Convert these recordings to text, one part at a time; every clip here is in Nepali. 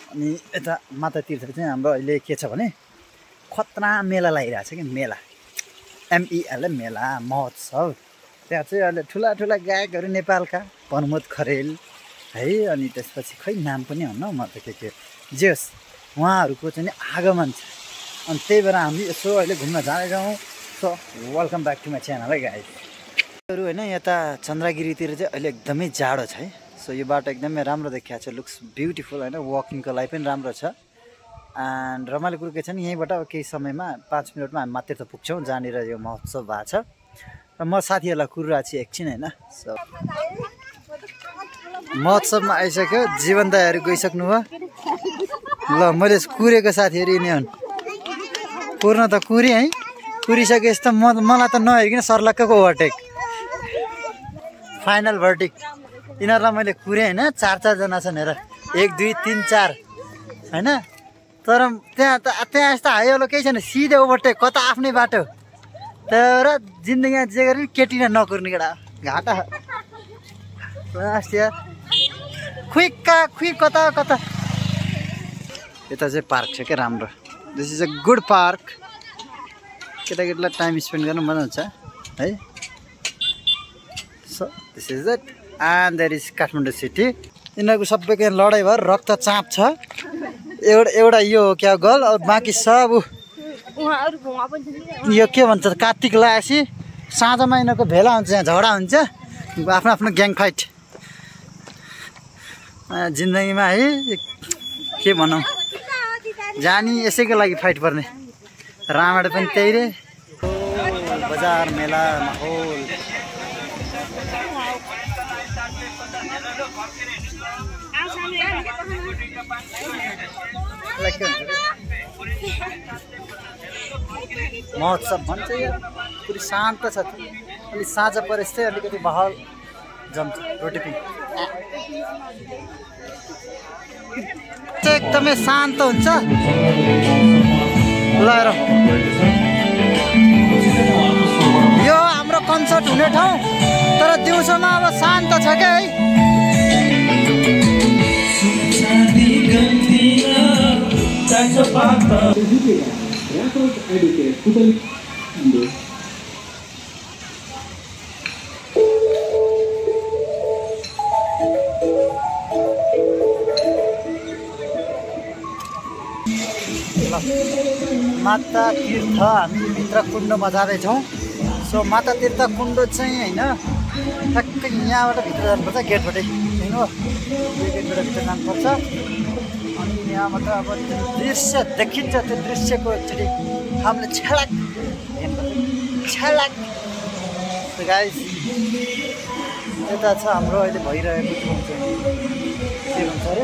अनि यता माता तीर्थ चाहिँ हाम्रो अहिले के छ भने खतरा मेला लागिरहेछ कि मेला MELA मेला महोत्सव। त्यहाँ चाहिँ अहिले ठुला ठुला गायकहरू नेपालका प्रमोद खरेल है, अनि त्यसपछि खै नाम पनि हुन्न म त के जे होस् उहाँहरूको चाहिँ आगमन छ। अनि त्यही भएर हामी यसो अहिले घुम्न जाँदैछौँ। So welcome back to my channel है गाइजहरू होइन। यता चन्द्रगिरीतिर चाहिँ अहिले एकदमै जाडो छ है। सो यो बाटो एकदमै राम्रो देखिएको छ, लुक्स ब्युटिफुल होइन, वकिङको लागि पनि राम्रो छ। एन्ड रमाइलो कुरो के छ नि, यहीँबाट अब केही समयमा 5 मिनटमा हामी माथितिर पुग्छौँ जहाँनिर यो महोत्सव भएको छ। र म साथीहरूलाई कुरिरहेको छु एकछिन होइन। सो महोत्सवमा आइसक्यो, जीवन दाइहरू गइसक्नु भयो। ल मैले कुरेको साथीहरू यिनी हुन्। कुर्न त कुरेँ है, कुरिसकेपछि त मलाई त नहेरिकन सर्लक्कको ओभरटेक फाइनल भर्टिक। यिनीहरूलाई मैले कुरेँ होइन, 4 जना छन् हेर, 1 2 3 4 होइन। तर त्यहाँ यस्तो हाइवेलो केही छैन, सिधै ओभरटेक, कता आफ्नै बाटो। तर जिन्दगीमा जे गरे पनि केटी नकुर्ने केटा घाटा यार, खुइ कता कता। यता चाहिँ पार्क छ क्या राम्रो, this is a good park. केटाकेटीलाई टाइम स्पेन्ड गर्नु मजा हुन्छ है। So this is it and there is Kathmandu city. यिनीहरूको सबैको लडाइँ भएर रक्तचाप छ। एउटा यो क्या गर्ल, अब बाँकी सब यो के भन्छ कार्तिक लगाएपछि साँझमा यिनीहरूको भेला हुन्छ, यहाँ झगडा हुन्छ, आफ्नो आफ्नो ग्याङ फाइट। जिन्दगीमा है के भनौँ, जानी यसैको लागि फाइट पर्ने। रामायण पनि त्यही रे, बजार मेला माहौल। महोत्सव भन्छ यो, पुरै शान्त छ। अलि साँझ परेपछि चाहिँ अलिकति माहौल जम्छ। रोटी एकदमै शान्त हुन्छ। ल हेर, यो हाम्रो कन्सर्ट हुने ठाउँ, तर दिउँसोमा अब शान्त छ क्या है। माता तीर्थ हामी भित्र कुण्डमा जाँदैछौँ। सो माता तीर्थ कुण्ड चाहिँ होइन ठ्याक्कै यहाँबाट भित्र जानुपर्छ, गेटबाटै होइन हो, यो गेटबाट भित्र जानुपर्छ। अनि यहाँबाट अब दृश्य देखिन्छ, त्यो दृश्यको एकचोटि हामीले छ्यालाक गाइस। यता छ हाम्रो अहिले भइरहेको ठाउँ चाहिँ के भन्छ अरे।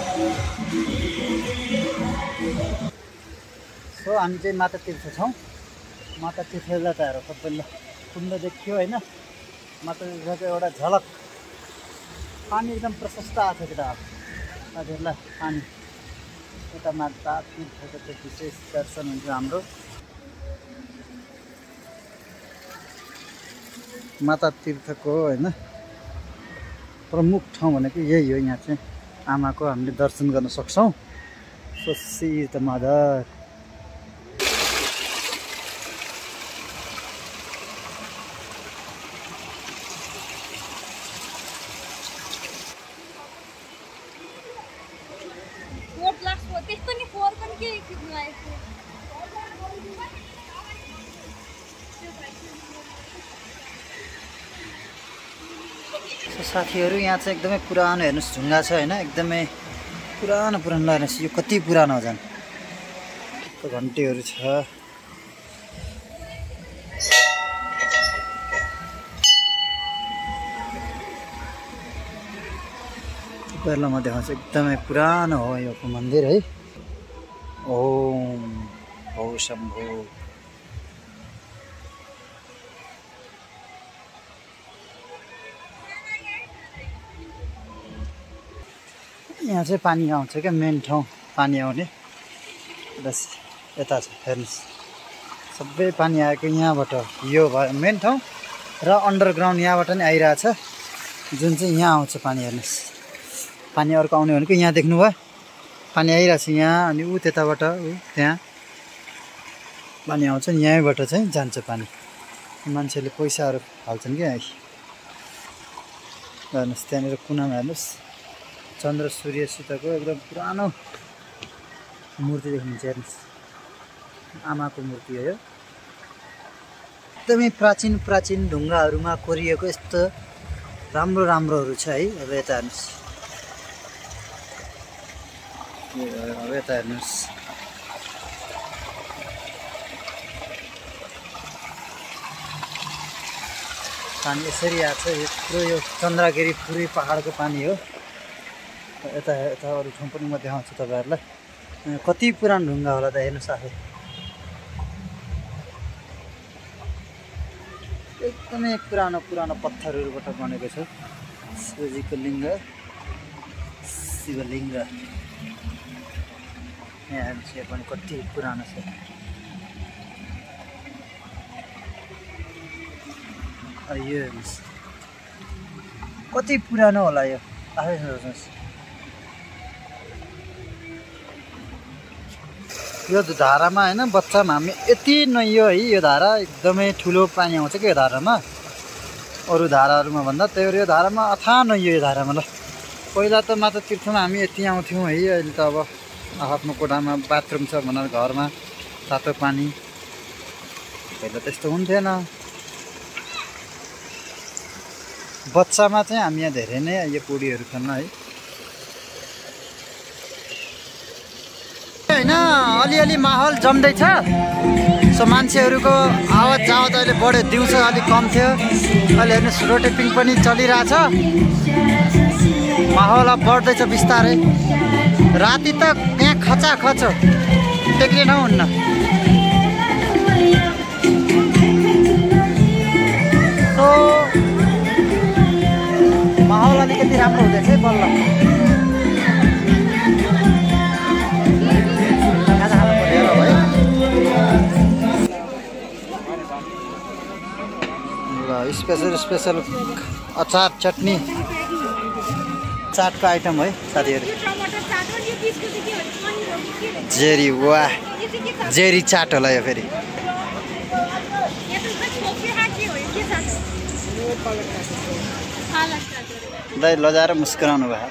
सो हामी चाहिँ माता तीर्थ छौँ। माता तीर्थ त हेर सबैले कुण्ड देखियो होइन। माता तीर्थको एउटा झलक, पानी एकदम प्रशस्त आएको छ केटा हजुरलाई पानी। यता माता तीर्थको चाहिँ विशेष दर्शन हुन्छ हाम्रो। माता तीर्थको होइन प्रमुख ठाउँ भनेको यही हो। यहाँ चाहिँ आमाको हामीले दर्शन गर्न सक्छौँ। So see the mother. साथीहरू यहाँ चाहिँ एकदमै पुरानो हेर्नुहोस् ढुङ्गा छ होइन, एकदमै पुरानो लाग्नुहोस्। यो कति पुरानो हो झन्, घन्टीहरू छ। पहिला म देखाउँछु, एकदमै पुरानो हो यो मन्दिर है। ओम हो शम्भो। यहाँ चाहिँ पानी आउँछ क्या, मेन ठाउँ पानी आउने बस यता छ हेर्नुहोस्। सबै पानी आएको यहाँबाट, यो भयो मेन ठाउँ। र अन्डरग्राउन्ड यहाँबाट नि आइरहेछ, जुन चाहिँ यहाँ आउँछ पानी। हेर्नुहोस् पानी अर्को आउने भनेको यहाँ देख्नुभयो पानी आइरहेको छ यहाँ अनि ऊ त्यताबाट ऊ त्यहाँ पानी आउँछ नि यहीँबाट चाहिँ जान्छ पानी मान्छेले पैसाहरू हाल्छन् क्या यहाँ हेर्नुहोस् त्यहाँनिर कुनामा हेर्नुहोस् चन्द्र सूर्यसितको एकदम पुरानो मूर्ति देख्नुहुन्छ हेर्नुहोस् आमाको मूर्ति हो यो एकदमै प्राचीन प्राचीन ढुङ्गाहरूमा कोरिएको यस्तो राम्रो राम्रोहरू छ है अब यता हेर्नुहोस् अब यता हेर्नुहोस् पानी यसरी आएको छ यत्रो यो चन्द्रगिरी पुरै पहाडको पानी हो यता यता अरू ठाउँ पनि म देखाउँछु तपाईँहरूलाई कति पुरानो ढुङ्गा होला त हेर्नुहोस् आफै एकदमै पुरानो पुरानो पत्थरहरूबाट बनेको छ शिवजीको लिङ्ग शिवलिङ्ग यहाँ हेर्नुहोस् यो पनि कति पुरानो छ यो हेर्नुहोस् कति पुरानो होला यो आफै सोच्नुहोस् यो धारामा होइन बच्चामा हामी यति नहियो है यो धारा एकदमै ठुलो पानी आउँछ कि यो धारामा अरू धाराहरूमा भन्दा त्यही भएर यो धारामा अथाह नहियो यो धारामा ल पहिला त माता तीर्थमा हामी यति आउँथ्यौँ है अहिले त अब आफ्नो कोठामा बाथरुम छ भनेर घरमा तातो पानी पहिला त्यस्तो हुन्थेन बच्चामा चाहिँ हामी यहाँ धेरै नै यो पुडीहरू खान्न है होइन अलिअलि माहौल जम्दैछ सो मान्छेहरूको आवाज जावत अहिले बढ्यो दिउँसो अलिक कम थियो अहिले हेर्नुहोस् रोटेपिङ पनि चलिरहेछ माहौल अब बढ्दैछ बिस्तारै राति त यहाँ खचाखच टेक्रिन हुन्न सो माहौल अलिकति राम्रो हुँदैछ है बल्ल स्पेसल स्पेसल अचार चटनी चाटको आइटम है साथीहरू जेरी वाह जेरी चाट होला यो फेरि दही लजाएर मुस्कुराउनु भयो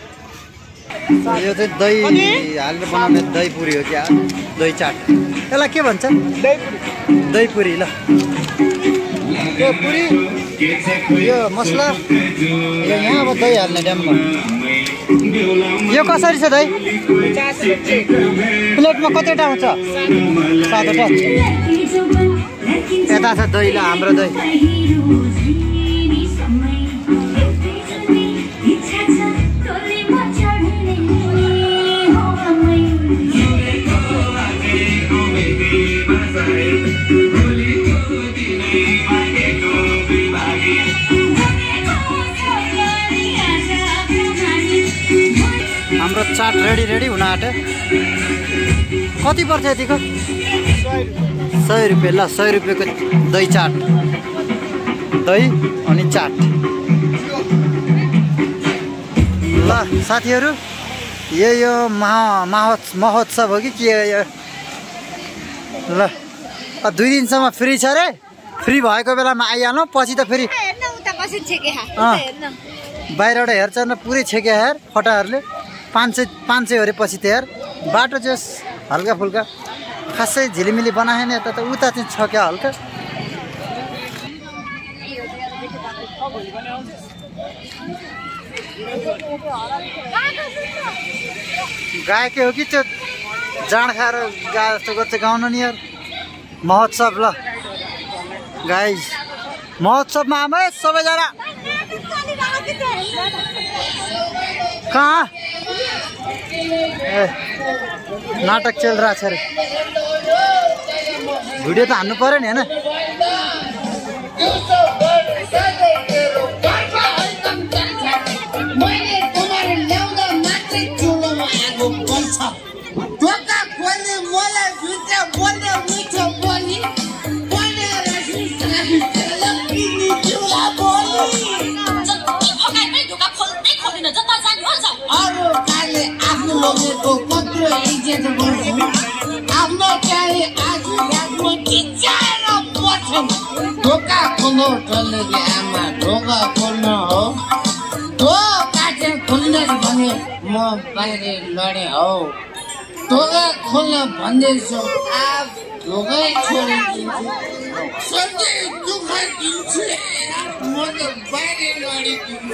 यो चाहिँ दही हालेर बनाउने दही पुरी हो क्या दही चाट यसलाई के भन्छ दही पुरी ल यो पुरी यो मसला यो यहाँ अब दही हाल्ने ड्याममा यो कसरी छ दही प्लेटमा कतिवटा आउँछ 7वटा यता छ दही ल हाम्रो दही हाम्रो चाट रेडी हुन आँट्यो कति पर्छ यतिको 100 रुपियाँ ल 100 रुपियाँको दही चाट दही अनि चाट ल साथीहरू यो महोत्सव हो कि के यो ल 2 दिनसम्म फ्री छ रे फ्री भएको बेलामा आइहाल्नु पछि त फेरि बाहिरबाट हेर्छ न पुरै छेक्या हेर फटाहरूले 500 अरे पछि त यार बाटो जस हल्का फुल्का खासै झिलिमिली बनाएन यता त उता चाहिँ छ क्या हल्का गाएकै हो कि त्यो जाँड खाएर गा जस्तो गर्छ गाउनु नि यार महोत्सव ल गाइज महोत्सवमा आमा सबैजना कहाँ नाटक चल रहा छ रे भिडियो त हान्नु पर्यो नि हैन लगेको कत्रो इज्जत गर्छौँ आफ्नो क्यारे आज रातमा टिचाएर बस्छौँ ढोका खोल्नु टल्नेकी आमा ढोका खोल्नु हो ढोका चाहिँ खोल्ने भने म बाहिर लडे हौ ढोका खोल्न भन्दैछु आप ढोकै छोडिदिन्छु सधैँ दुःख दिन्छु म त बाहिर लडिदिन्छु।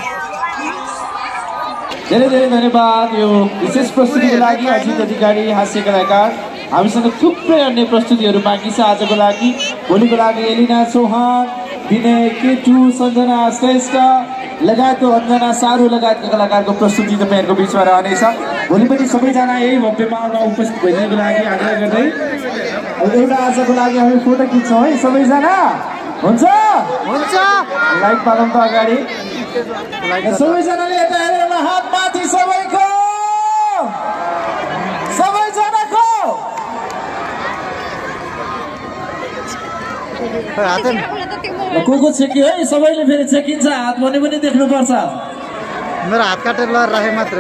धेरै धेरै धन्यवाद यो विशेष प्रस्तुतिको लागि अजित अधिकारी हास्य कलाकार। हामीसँग थुप्रै अन्य प्रस्तुतिहरू बाँकी छ आजको लागि। भोलिको लागि एलिना चौहान, विनय केटु, सञ्जना श्रेष्ठ लगायतको अन्जना सारू लगायतका कलाकारको प्रस्तुति तपाईँहरूको बिचमा रहनेछ। भोलि पनि सबैजना यही भव्य माहौलमा उपस्थित भइदिनको लागि आग्रह गर्दै एउटा आजको लागि हामी फोटो खिच्छौँ है सबैजना। हुन्छ हुन्छ लाइट पालौँ त अगाडि सबैजनाले यता हेरेर हात माथि सबैको सबैजनाको को छेक्यो है सबैले फेरि छेकिन्छ हात भने पनि देख्नुपर्छ। मेरो हात काटेर ल राखे मात्र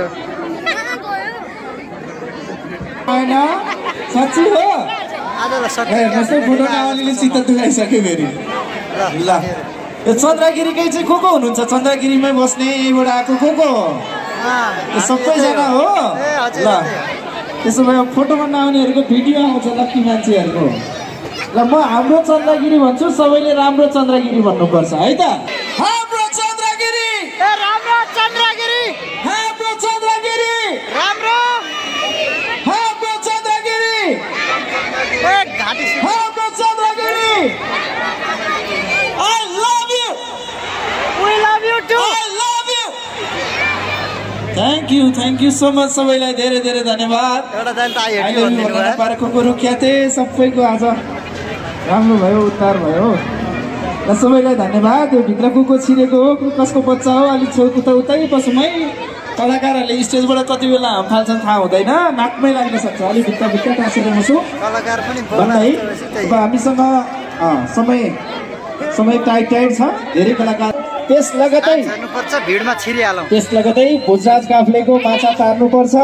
होइन साँच्ची हो हेर्नुहोस् फोटो नआउनेले चित्त दुखाइसक्यो फेरि। ल यो चन्द्रगिरीकै चाहिँ को हुनुहुन्छ चन्द्रगिरीमै बस्ने यहीबाट आएको को सबैजना हो। ल त्यसो भए फोटोमा नआउनेहरूको भिडियो आउँछ लक्की मान्छेहरूको। ल म हाम्रो चन्द्रगिरी भन्छु सबैले राम्रो चन्द्रगिरी भन्नुपर्छ है त। हाम्रो चन्द्रगिरी राम्रो चन्द्रगिरी हाम्रो चन्द्रगिरी राम्रो हाम्रो चन्द्रगिरी घाटी हाम्रो Chandragiri. I love you. We love you too. I love you. Thank you so much सबैलाई धेरै धेरै धन्यवाद। एउटा दाइले त आइयो नि भन्दिनु पारेको रुख्याते सबैको आज राम्रो भयो उद्धार भयो। र सबैलाई धन्यवाद। यो भित्र को छिरेको हो कसको बच्चा हो अलिक छेउकुता उतै बसौँ है। कलाकारहरूले स्टेजबाट कति बेला हाम फाल्छन् थाहा हुँदैन नाकमै लाग्न सक्छ अलिक भित्र टाँसेर बसौँ कलाकार पनि है। अब हामीसँग समय टाइट छ धेरै कलाकार त्यस लगतै भिडमा छिरिहालौँ त्यस लगतै भोजराज काफ्लेको माछा तार्नुपर्छ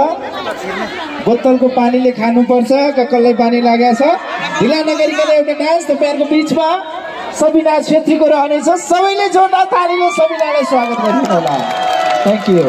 बोतलको पानीले खानुपर्छ कक्कललाई पानी लागेको छ। ढिला नगरिकन एउटा डान्स तपाईँहरूको बिचमा सबिना छेत्रीको रहनेछ। सबैले जोरदार तालीले सबिनालाई स्वागत गरिदिनु होला। Thank you.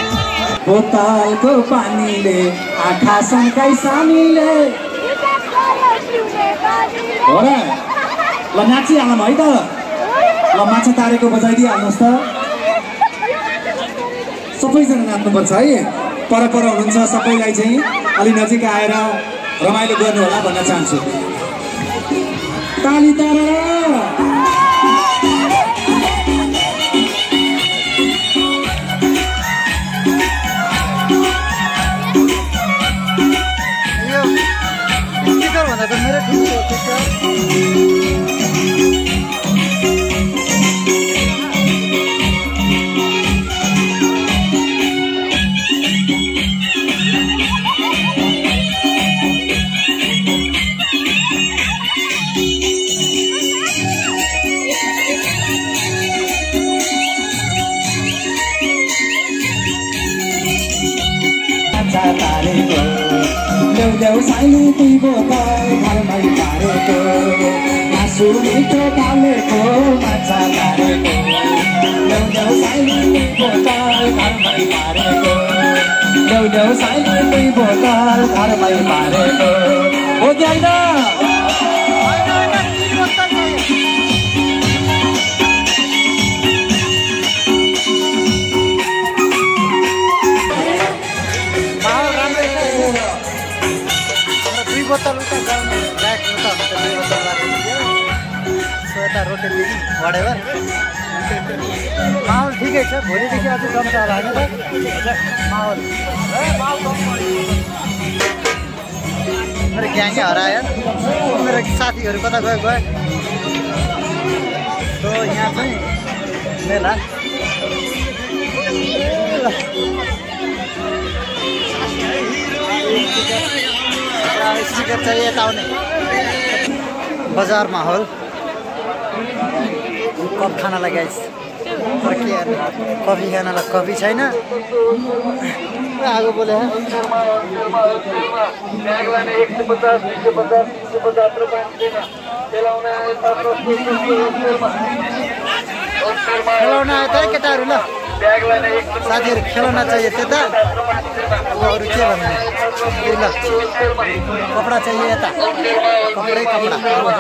बोतलको पानीले आँखा सन्काइ सानीले हो र ल नाचिहालौँ है त ल माछा तारेको बजाइदिइहाल्नुहोस् त सबैजना नाच्नुपर्छ है पर हुनुहुन्छ सबैलाई चाहिँ अलि नजिक आएर रमाइलो गर्नु होला भन्न चाहन्छु ताली तारेर भन्दा त मेरो ल्याउ साइली दुई बोतल घरमै पारेको मासु मिठो पालेको माछा तारेको ल्याउ साइली दुई बोतल घरमै पारेको ल्याउ साइली दुई बोतल घरमै पारेको हो कि होइन बोतल उता गाउँमा ब्याग उता हुन्छ 2 बोतल राखिदियो सो यता रोटेट whatever माहौल ठिकै छ भोलिदेखि अझै जम्छ होला होइन त माहौल मेरो ग्याङै हरायो मेरो साथीहरू कता गयो सो यहाँ चाहिँ मेला स्टिकर चाहिए यता आउने बजार माहौल कप खानालाई गाइस तर के हेर्ने कफी खानालाई कफी छैन आगो बोले खेलाउन आयो त केटाहरू ल साथीहरू खेलाउन चाहियो त्यता अरू के भन्नु ल कपडा चाहिए यता कपडै कपडा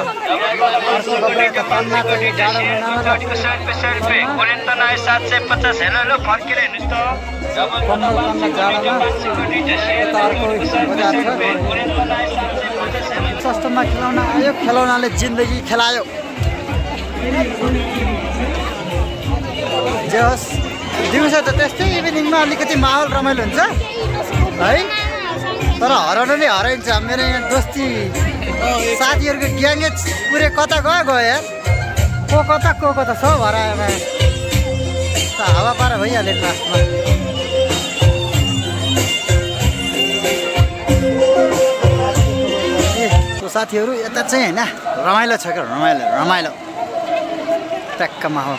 सस्तोमा खेलाउन आयो खेलाउनाले जिन्दगी खेलायो जे होस् दिउँसो त त्यस्तै इभिनिङमा अलिकति माहौल रमाइलो हुन्छ है तर हराउनु नै हराइन्छ मेरो यहाँ दोस्ती साथीहरूको ग्याङै पुरै कता गयो यार को कता सब हराएमा हावा पारा भइहाल्यो लास्टमा साथीहरू यता चाहिँ होइन रमाइलो छ क्या रमाइलो ट्याक्क माहौल